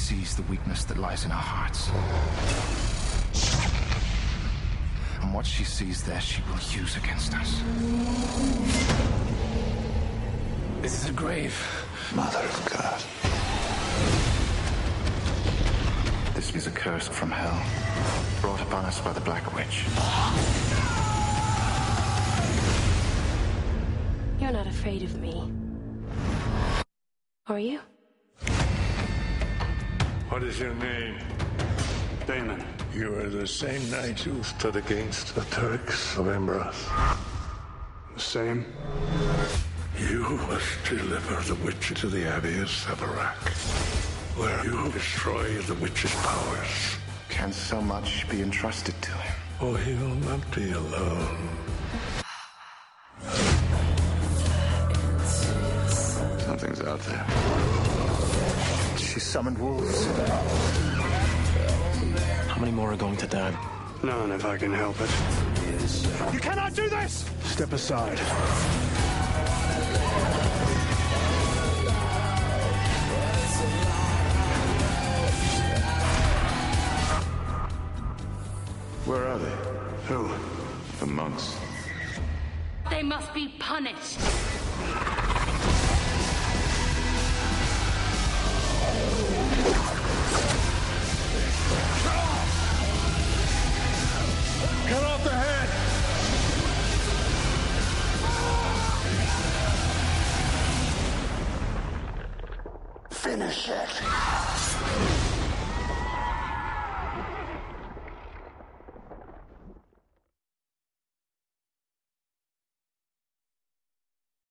sees the weakness that lies in our hearts. And what she sees there, she will use against us. This is a grave. Mother of God. This is a curse from hell, brought upon us by the Black Witch. You're not afraid of me. Are you? What is your name? Damon. You are the same knight who stood against the Turks of Embrath. The same? You must deliver the witch to the Abbey of Savarak, where you destroy the witch's powers. Can so much be entrusted to him? Oh, he will not be alone. Something's out there. She summoned wolves. How many more are going to die? None, if I can help it. You cannot do this! Step aside. Where are they? Who? The monks. They must be punished. Cut off the head! Finish it!